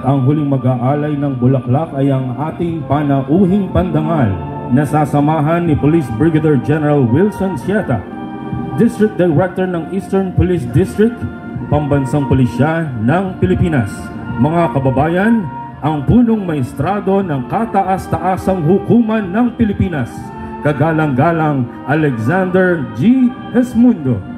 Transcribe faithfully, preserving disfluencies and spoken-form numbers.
At ang huling mag-aalay ng bulaklak ay ang ating panauhing pandangal na sasamahan ni Police Brigadier General Wilson Sieta, District Director ng Eastern Police District, Pambansang Pulisya ng Pilipinas. Mga kababayan, ang punong maestrado ng kataas-taasang hukuman ng Pilipinas, Kagalang-galang Alexander G. Esmundo.